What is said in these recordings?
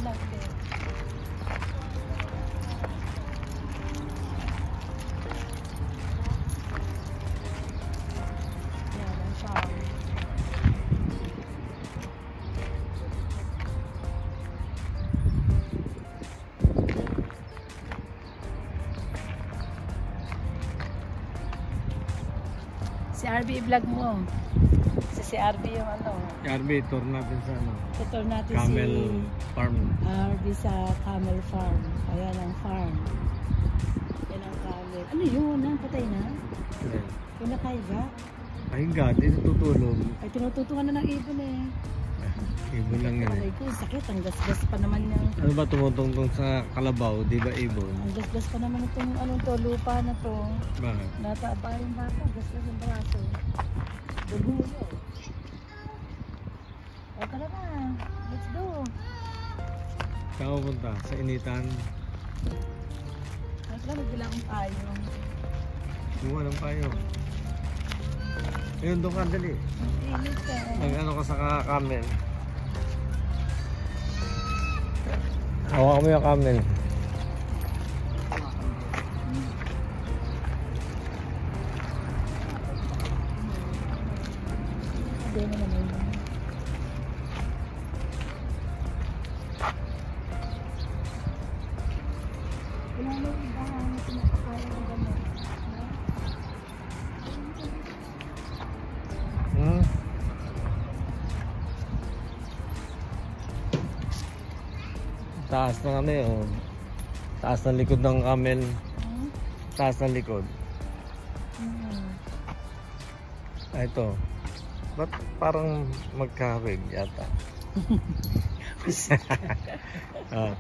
natin. Yan, ang farm. Si RB vlog mo. Si RB yung ano. Si RB, tour natin sa ano. Tutor natin Camel si Farm. RB sa Camel Farm. Ayan ang farm. Yan ang camel. Ano yun? Patay na? Ayan. Yung nakaiga? Ay God, ito tutulog. Ay, tinututungan na ng ibon eh. Ibon lang yan Aray eh. ko, sakit. Ang gasgas pa naman yung... Ano ba tumutungtong sa kalabaw? Di ba ibon? Ang gasgas pa naman itong anong to, lupa na to. Bakit? Nataba yung bata, gasgas yung braso. Dugulo. O tara na, let's go. Saan ko punta? Sa initan? At lang, magbilang tayo. Kumuha ng payo. Ayun, doon ka, dali. Ang init eh. Mag-ano ka sa camel. Hawakan mo yung camel. Hindi mo naman yun. Wala na yung ibahan na pinapakaya ng gano'n. Hmm? Taas ng ano yun. Taas ng likod ng camel. Taas ng likod. Ah, ito. Ba't parang magkahawig yata? Ah.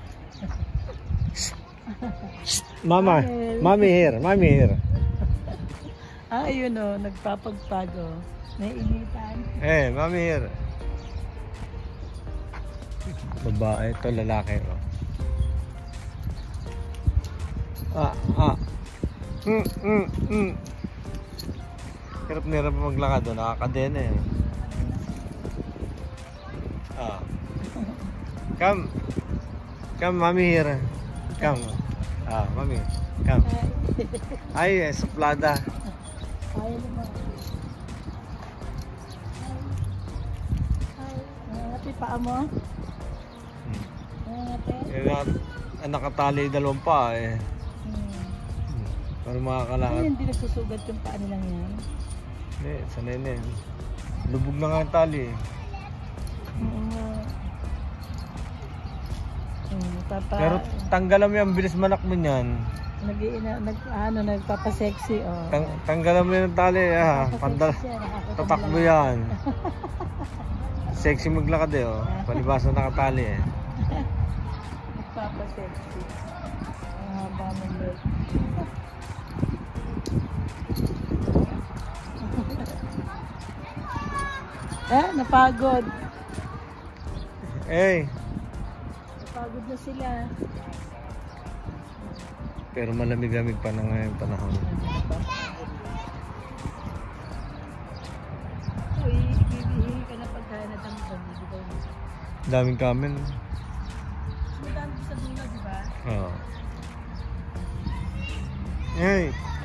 Mama, mommy here, mommy here. Ah, yun o, nagpapagpag o. Naiinitan. Eh, mommy here. Babae, ito lalaki o. Hirap na hirap maglakad o, nakakadena eh. Ah. Come. Come, mommy here. Come. Ah, mommy. Come. Ay, suplada. Ay, naman. Ay, nangangapi paa mo? Nangangapi? Nakatali dalawang pa eh. Para makakalakad. Ay, hindi nagsusugat yung paa nilang yan. Hindi, sanay na yan. Lubog na nga ang tali eh. Oo nga. Pero tanggalan mo yan, bilis manak mo yan. Nagpapasexy oh. Tanggalan mo yan ang tali ah. Tatakbo yan. Sexy maglakad eh oh. Palibasa nakatali eh. Nagpapasexy. Ang haba ng leg. Napagod. Eh. Napagod na sila. Pero malamig-lamig pa na ngayong panahon. Uy, hihingi ka na pagkaya na dami-dami, di ba? Daming camel. Madami sa dulo, di ba? Oo. Hey!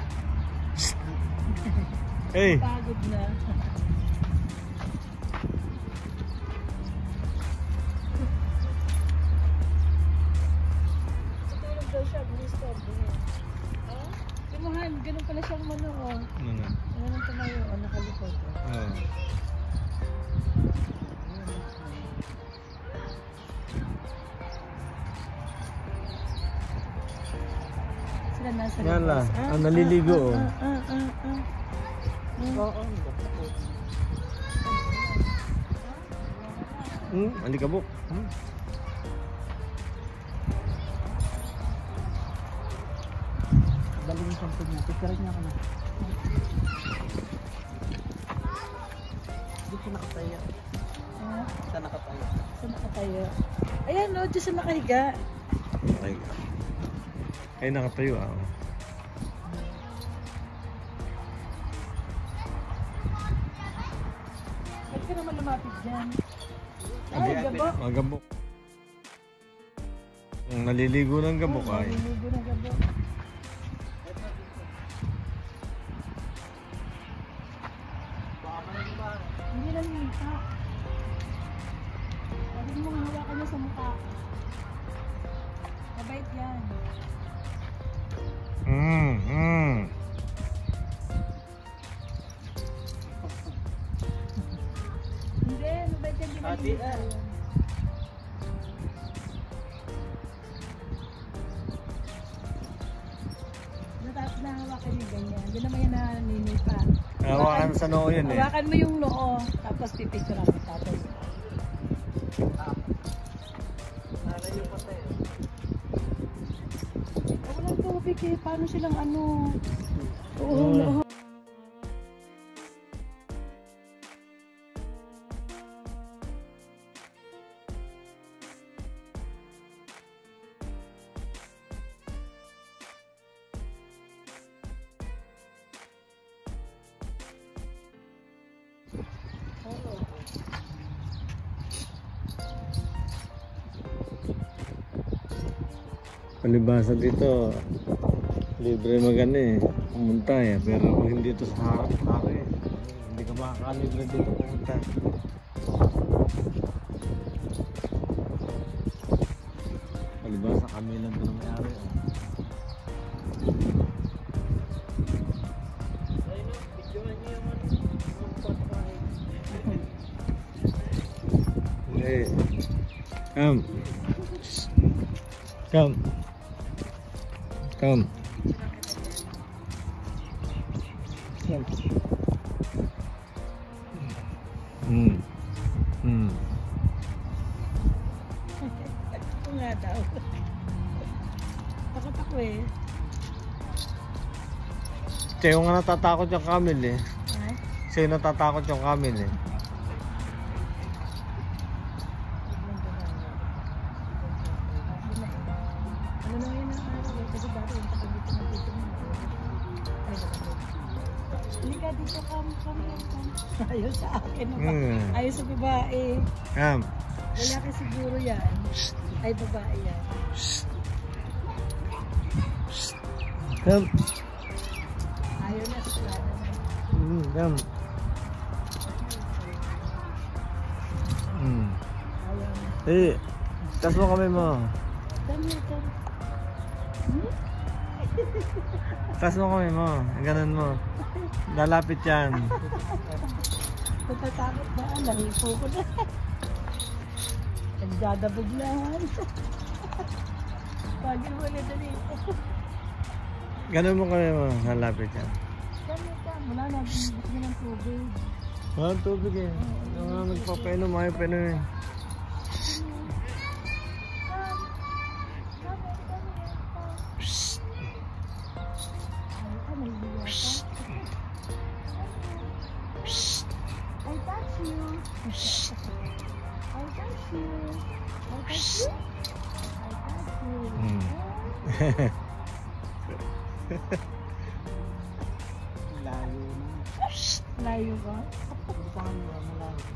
Hey! Pagod na. Tutulog daw siya, gusto. Timuhan, ganun pala siyang mano, oh. Ano na? Ganun tumayo, oh, nakalikod. Oo. Sila nasa Yan labas. la. Naliligo oh. Oo. Alikabok. Dali yung sampung niya. Pagkaras niya ako na. Dito siya nakatayo. Saan nakatayo? Saan nakatayo? Ayan o, dito siya nakahiga. Ay, nakatayo ah. Ba't ka naman lumapit dyan? Ay, gabok. Magabok. Naliligo ng gabok ay. Naliligo ng gabok. Hindi lang yung mukha. Pwede mo hawakan niya sa mukha. Mabait yan. Hindi, mabait yan. Ati na. Natapos na hawakan yung ganyan. Hindi naman yan naninipa. Hawakan sa noo yun eh. Hawakan mo yung noo, tapos pipicture ako. Tapos Nalayo pa tayo. walang tubig eh. Paano silang ano? Oo, Oo. Palibasa dito, libre magana eh, pumunta eh. Pero kung hindi ito sa harap eh, hindi ka makakalibre dito pumunta. Palibasa kami lang ito na may-ari. Ayun o, videoan niyo yung patakahin. Hey, come. Come. Come. Come. Ito nga daw. Takot ako eh. Siya yung nga natatakot yung Camel eh. Ha? Siya yung natatakot yung Camel eh. Ano na yun ang araw eh. Kasi dati yung takabito na dito mo. Ay, hindi ka dito kami. Ayaw sa akin. Ayaw sa babae. Come. Lalaki siguro yan. Ay, babae yan. Come. Ayaw na sa plano na. Come. Ayaw na. Eh, tas mo kami mo. Dami. Tas mo kami mo. Ganun mo. Lalapit yan. Natatakot na. Nahipo ko na. Nagdadabog na. Bagay mo na dito. Ganun mo kami mo. Lalapit yan. Dami ka. Wala na. Bigyan ng tubig. Walang tubig eh. Yung nga nagpapainom, ayaw painom eh. Layo na. Layo ba? Paano ba malayo?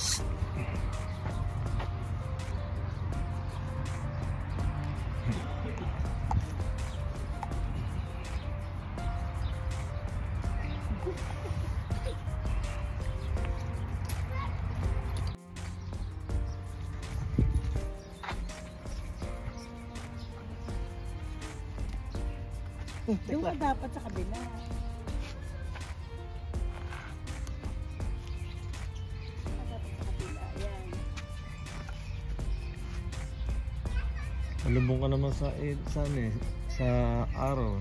Doon ka dapat sa kabila. Malubong ka naman sa sa araw.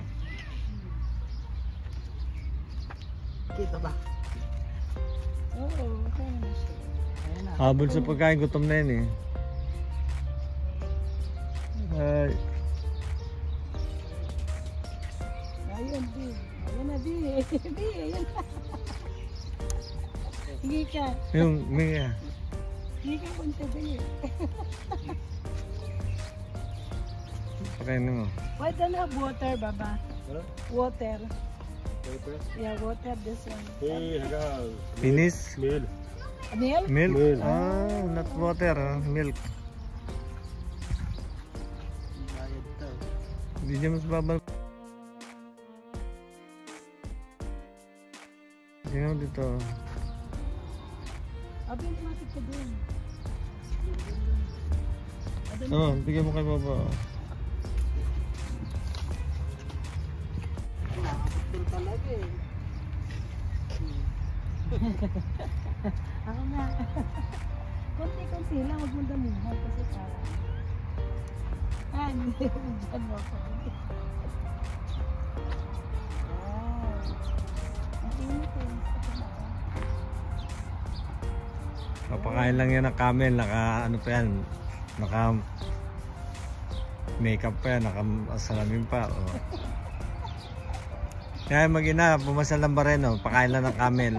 Kita ba? Oo, kaya na siya. Ayan na. Habol sa pagkain, gutom na yun eh. Ay, Ayun, di. Ayun na, di. Di, ayun na. Hindi ka. yung Mia. Hindi ka punta di. Pakainin mo. Why don't have water, Baba? Ano? Water. Paper? Yeah, water this one. Hey, haga. Finish? Meal. Milk? Milk? Milk. Ah, not water, ah. Milk. Hindi niya mas babal. Tingnan mo dito. Abi, automatic ka din. Oh, bigyan mo kay Baba. Nakakapagpil talaga eh. Ako nga. Konti-konti lang, huwag mo damihan kasi parang... Ah, hindi. Diyan mo ako. Wow. Ang init eh. Papakain lang yan ng camel. Naka ano pa yan. Naka makeup pa yan. Naka salamin pa. Oh. Kaya mag-ina, pumasal lang ba rin? Oh. Pakain lang ng camel.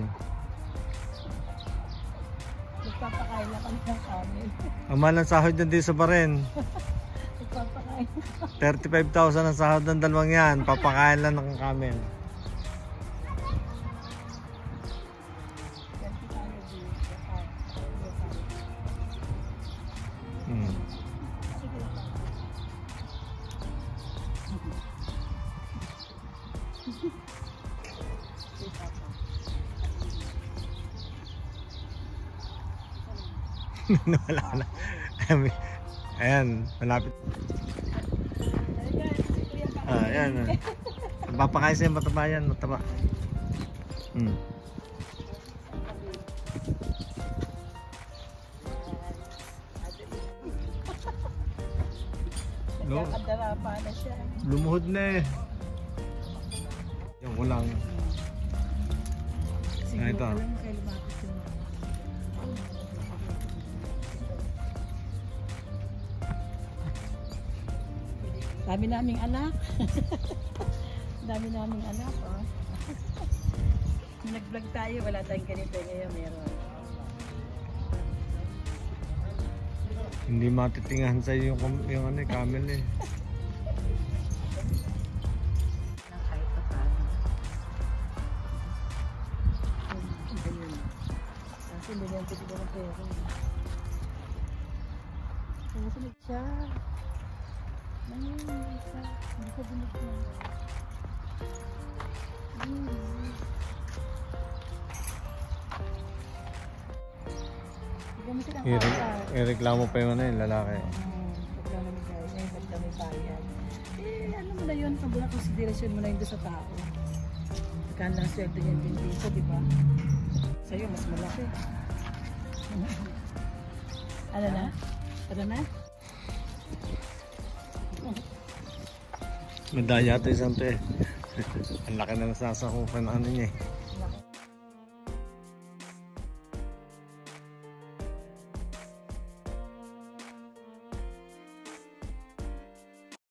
Nagpapakain lang kami ng camel. Ang mahal ng sahod yan dito sa Baren. Nagpapakain. 35,000 ang sahod ng dalawang yan. Papakain lang ng camel. Hmm. Wala na. Ayan, malapit. Ayan. Papakain sa'yo mataba yan, mataba. Hmm. Nagkadarapa na siya. Lumuhod na eh. Yung ulang. Siguro ito. alam mo kayo lumapit yung dami naming anak. Dami naming anak, oh. Nung nag-vlog tayo, wala tayong ganito. Ngayon meron. Hindi matitingahan sa'yo yung ano, camel eh. Kahit pa paano. Kasi hindi niyan pwede ko ng pera. Nasulit siya. Isa. Hindi ko binigyan. Bigyan mo silang kausap. Ireklamo pa yung ano yung lalaki. Pag namigay, ba't kami bayad? Ano mo na yun, pag konsiderasyon mo na yun doon sa tao. Pagkaan lang swerte niyan din dito, di ba? Sa'yo, mas malaki. Ano na? Ano na? Madaya ito isang te. Ang laki na nasasakupan ano niya eh.